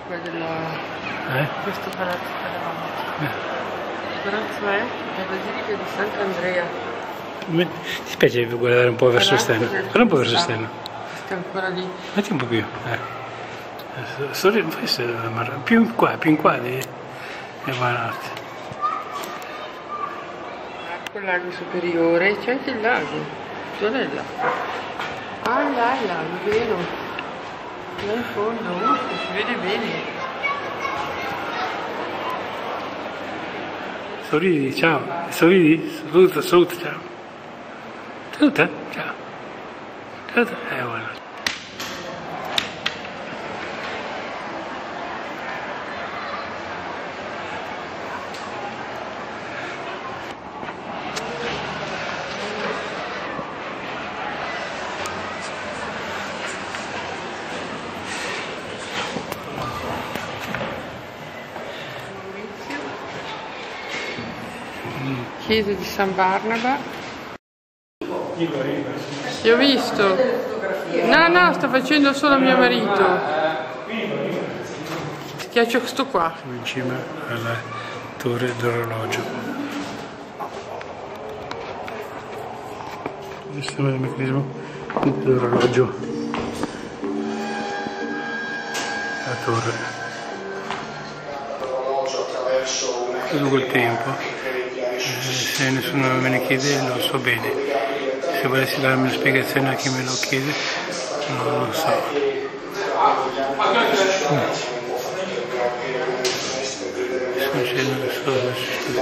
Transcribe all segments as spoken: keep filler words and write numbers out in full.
Quello... Eh? Questo palazzo che eravamo. Il palazzo è la Basilica di Sant'Andrea. Ti spiace guardare un po' verso esterno? Guarda un po' verso esterno. Sta ancora lì. Metti un po' più. Eh. Sorri, più in qua, più in qua di... e buonanotte. Ecco il lago superiore, c'è anche il lago. Dov'è il lago? Ah, là, il lago, vero. Là in fondo, uh, si vede bene. Sorridi, ciao. Sorridi, saluta, saluta, ciao. Saluta, ciao. Saluta, eh, buonanotte. Chiesa di San Barnaba. Ti ho visto. No, no, sta facendo solo mio marito. Schiaccio questo qua. Siamo in cima alla torre d'orologio. Questo è il meccanismo dell'orologio. La torre. Lungo il tempo. Se nessuno me ne chiede lo so bene, se volessi darmi una spiegazione a chi me lo chiede non lo so. Mm. Sto dicendo solo il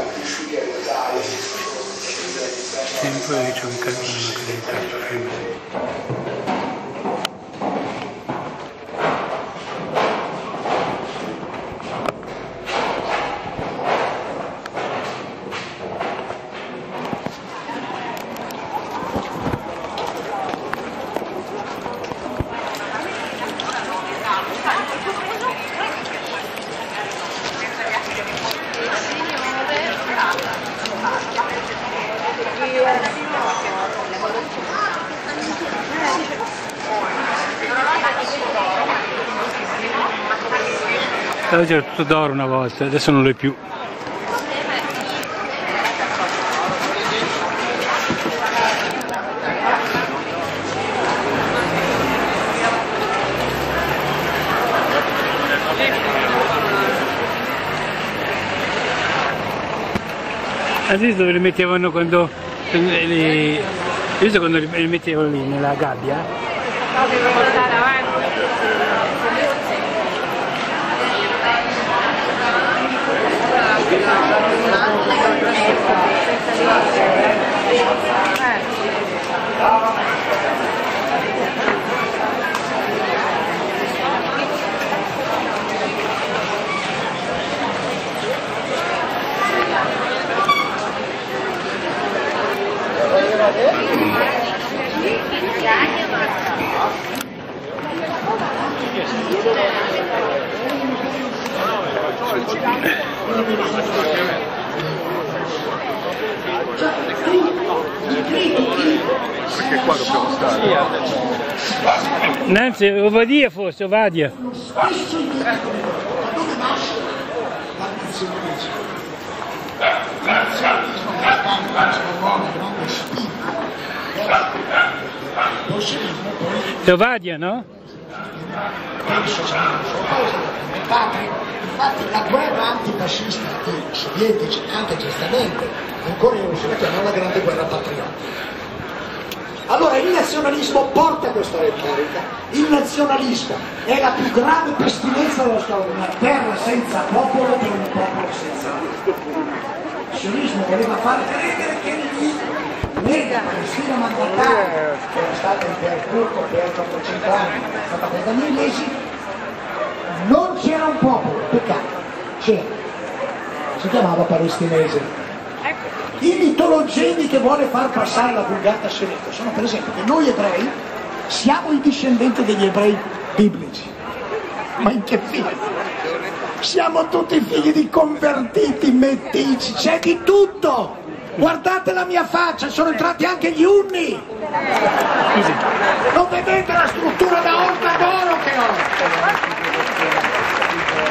tempo e dice che cazzo non ho acreditato. Oggi era tutto d'oro una volta, adesso non lo è più. Hai visto dove li mettevano quando li, visto quando li mettevano lì nella gabbia? No, devo portare avanti. Perché qua dobbiamo stare? Nanzi, Ovadia forse, Ovadia. Ovadia, no? Infatti la guerra antifascista dei sovietici, anche giustamente, ancora in Russia, la chiamano la grande guerra patriottica. Allora il nazionalismo porta questa retorica, il nazionalismo è la più grave pestilenza della storia, una terra senza popolo per un popolo senza Dio. Il sionismo voleva far credere che lì, nella Palestina mandataria, che era stata in Kirkuk per quattrocento anni, è stata per danielesi, non c'era un popolo, peccato, c'era, si chiamava palestinese. I mitologeni che vuole far passare la vulgata sionista sono per esempio che noi ebrei siamo i discendenti degli ebrei biblici. Ma in che fine? Siamo tutti figli di convertiti, mettici, c'è di tutto! Guardate la mia faccia, sono entrati anche gli unni! Non vedete la struttura da orta d'oro che ho?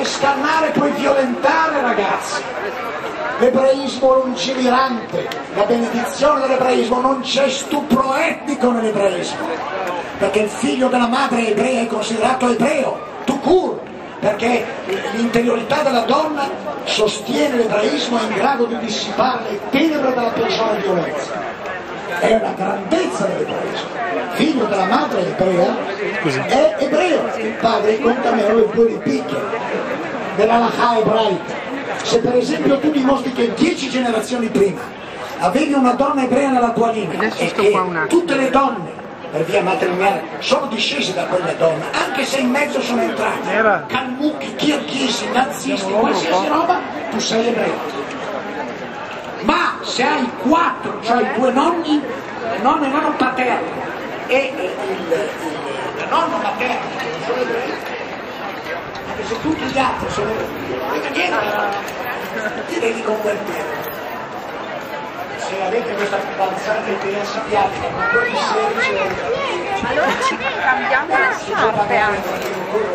scannare, puoi violentare, ragazzi. L'ebraismo lungimirante, la benedizione dell'ebraismo, non c'è stupro etnico nell'ebraismo, perché il figlio della madre ebrea è considerato ebreo, tout court, perché l'interiorità della donna sostiene l'ebraismo, è in grado di dissipare le tenebre della persona violenza. È una grandezza dell'ebraismo. Figlio della madre ebrea è ebreo, il padre conta meno le due ripicche della Laha ebraica. Se per esempio tu dimostri che dieci generazioni prima avevi una donna ebrea nella tua linea e che tutte le donne per via matrimoniale sono discese da quella donna, anche se in mezzo sono entrati calmucchi, kirghisi, nazisti, qualsiasi roba, tu sei ebreo. Ma se hai quattro, cioè i due nonni, nonno e nonno paterno e il, il, il nonno materno sono ebrei, anche se tutti gli altri sono ebrei, ti devi convertire. Se avete questa balzata idea sipiatica, ma poi di sedici, allora ci cambiamo le scarpe anche.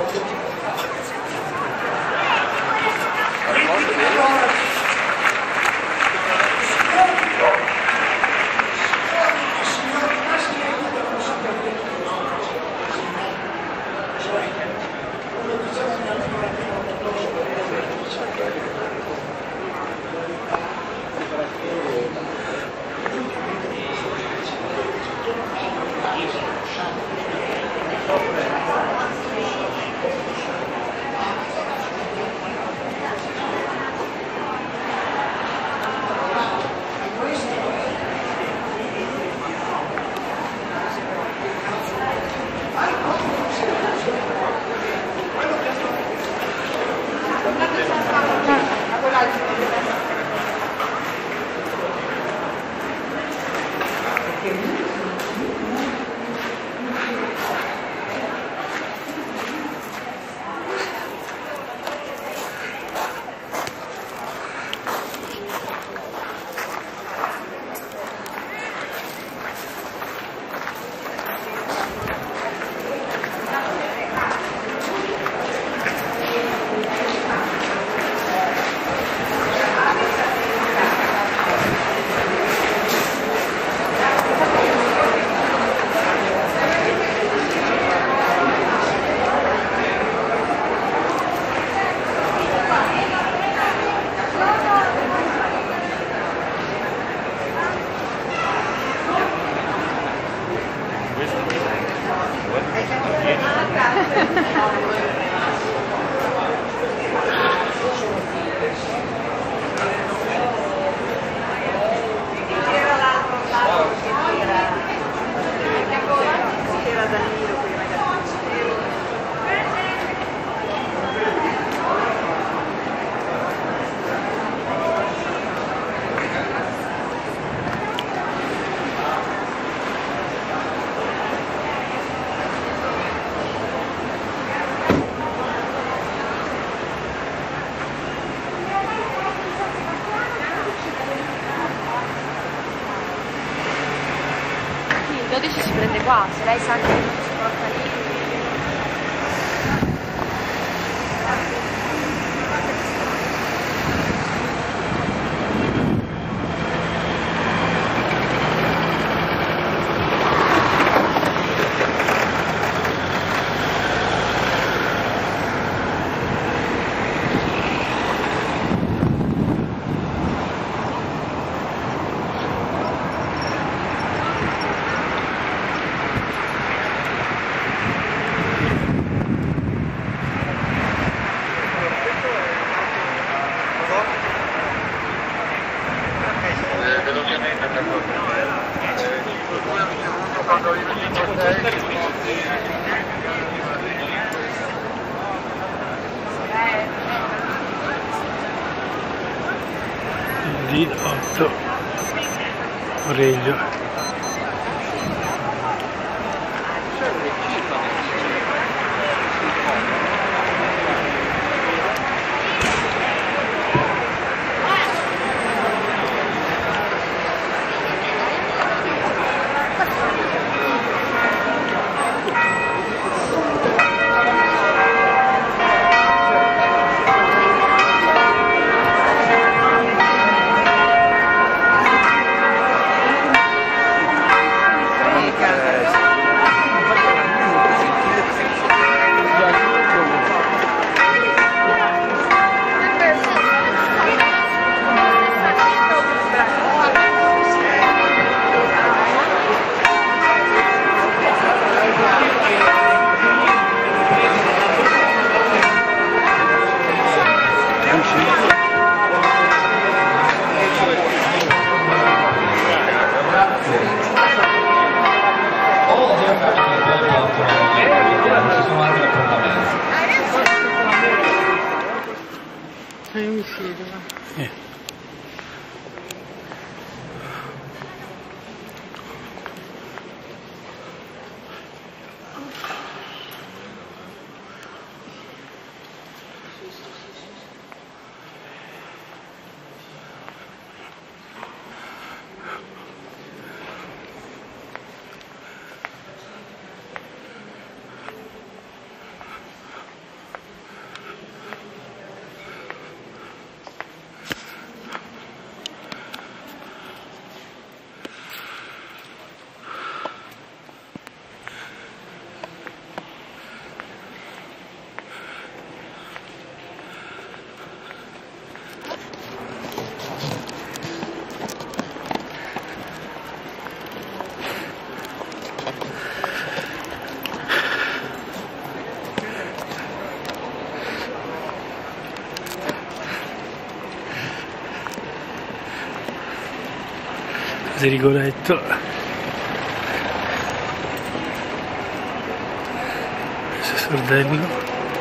dodici si prende qua, se lei sa che non si porta lì. D otto Oreggio. Zerigoletto. Questo sordello.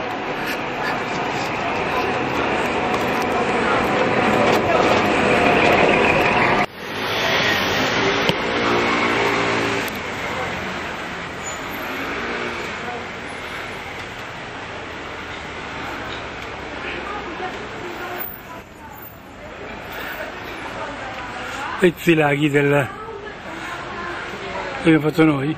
Questi laghi del che abbiamo fatto noi.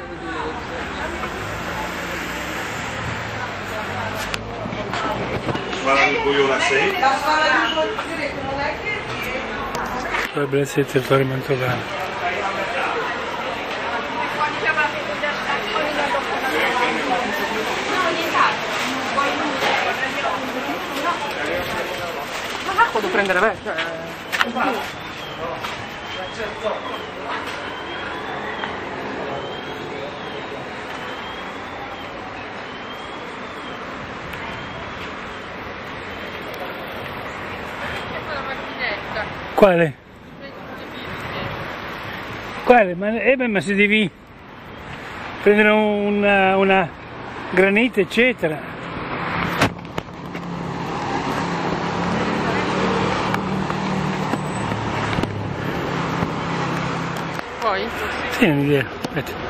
Dovrebbe essere il territorio mantovano. Ma l'acqua devo prendere vecchia. Quale? Quale? Ma, eh beh, ma se devi prendere una, una granite eccetera. Poi? Sì, non ho idea. Aspetta.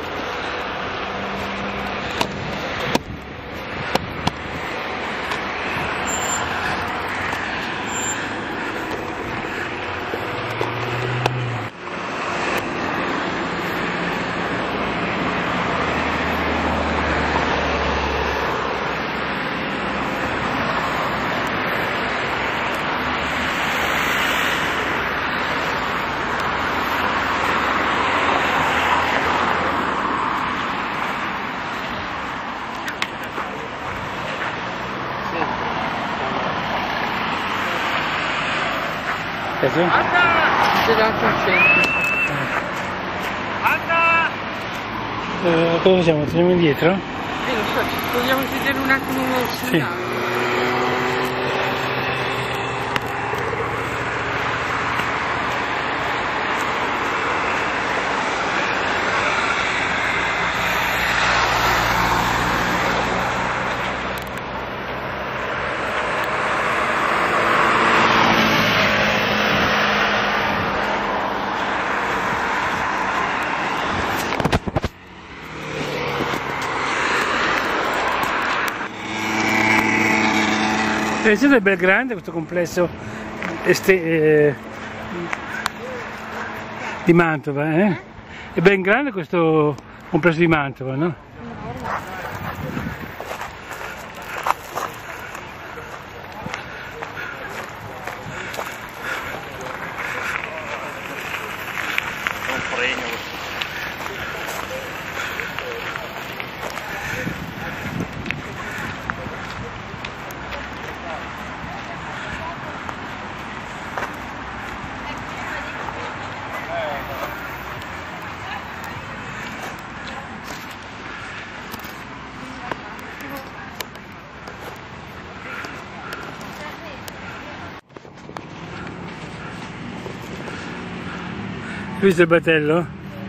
Anna! C'è dato un centro. Anna! Eh, cosa facciamo? Torniamo indietro? Eh, non so, ci vogliamo vedere un attimo sul Sì. lago. Vedete, è bel grande questo complesso este, eh, di Mantova, eh? È ben grande questo complesso di Mantova, no? Un fregno. Hai visto il battello?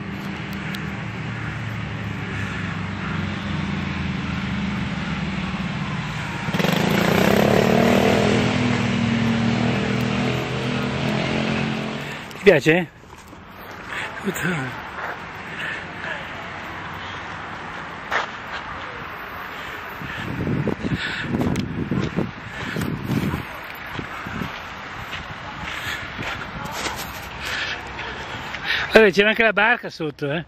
Ti piace? Allora, c'era anche la barca sotto, eh?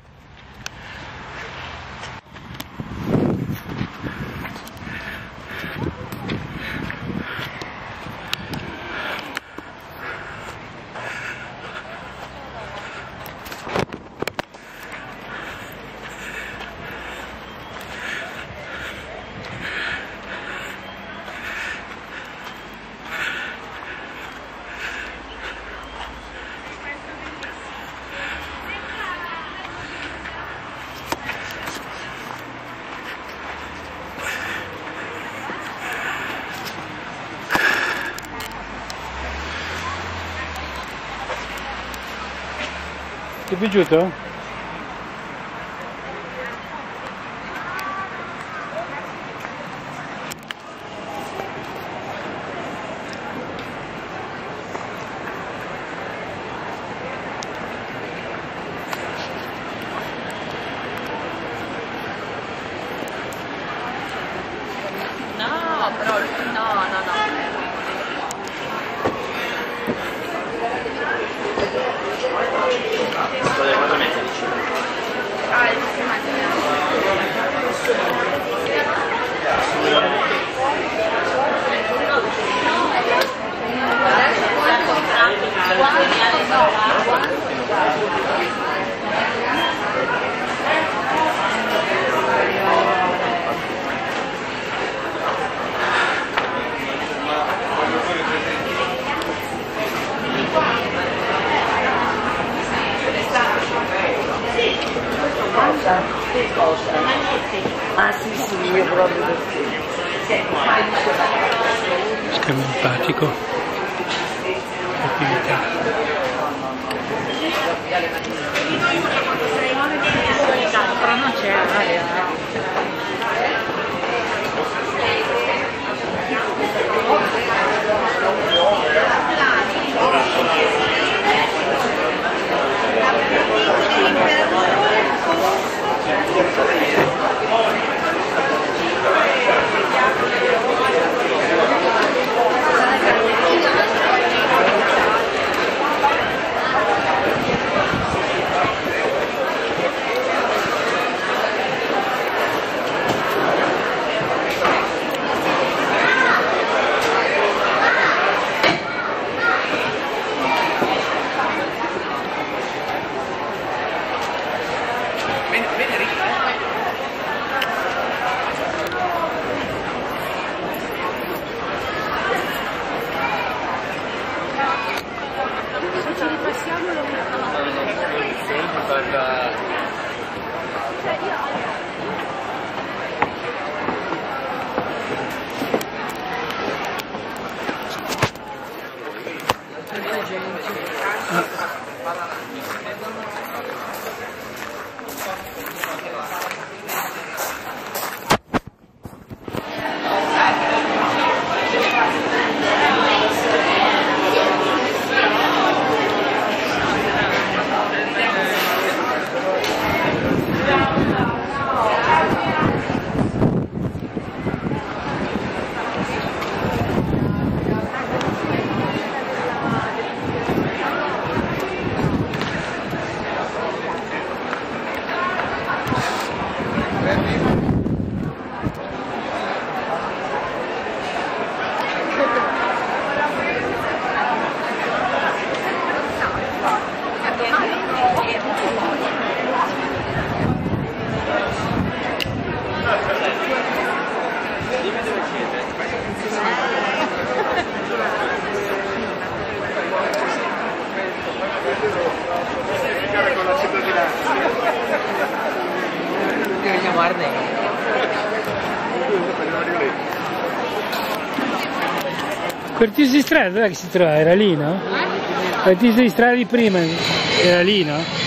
Ti è piaciuto? No, però no, no, no. Ah, il Ah sì sì, io proprio Schermo empatico. Attività. però non c'è aria. devi chiamarne. Quel tizio di strada dov'è che si trova? Era lì, no? Quel tizio di strada di prima era lì, no?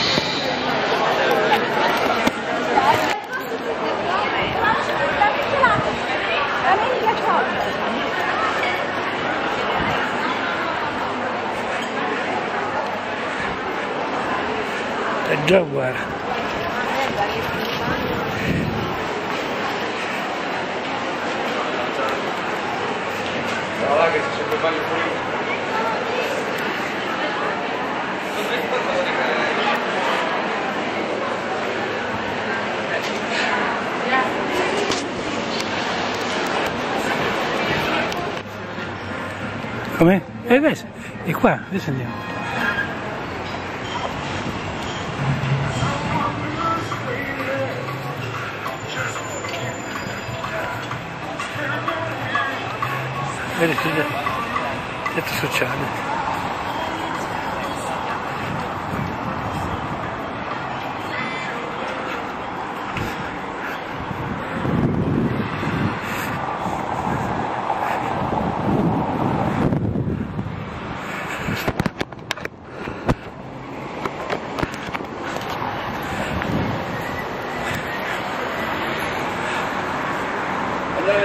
È già guarda. Che si sempre bagno fuori. Com'è? E eh, adesso, è qua, adesso andiamo. Vedete, centro sociale.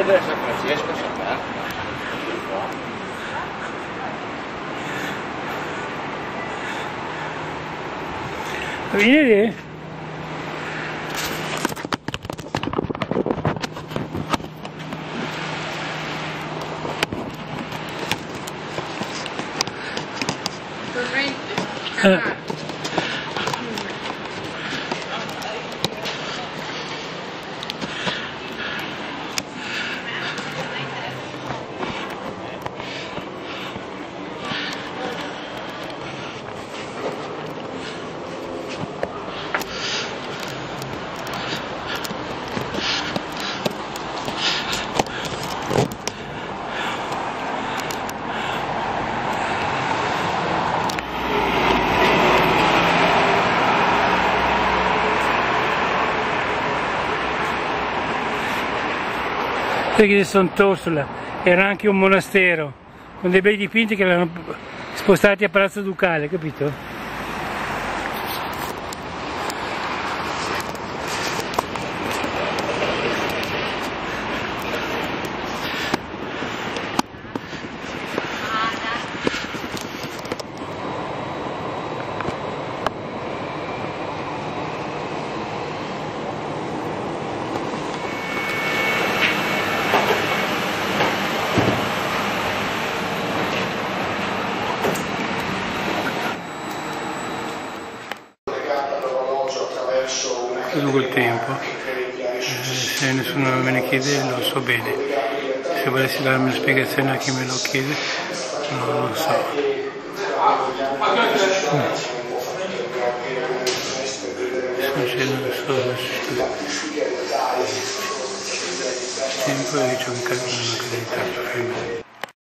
Cappellare della San Francesco, sapere. Vieni lì. Torrente. Perché di Sant'Orsola era anche un monastero con dei bei dipinti che l'hanno spostati a Palazzo Ducale, capito? Lungo il tempo, eh, se nessuno me ne chiede lo so bene, se volessi darmi una spiegazione a chi me lo chiede non lo so. Mm. Succede solo tempo e dice che non è